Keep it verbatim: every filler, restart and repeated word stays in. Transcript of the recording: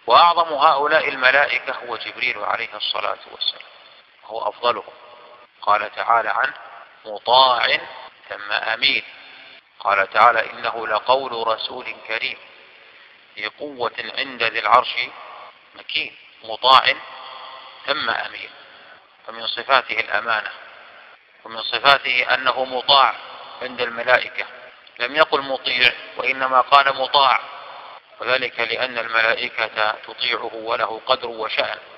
وأعظم هؤلاء الملائكة هو جبريل عليه الصلاة والسلام، هو أفضلهم. قال تعالى عنه: مطاع ثم أمين. قال تعالى: إنه لقول رسول كريم ذي قوة عند ذي العرش مكين، مطاع ثم أمين. فمن صفاته الأمانة، ومن صفاته أنه مطاع عند الملائكة، لم يقل مطيع وإنما قال مطاع، وذلك لأن الملائكة تطيعه وله قدر وشأن.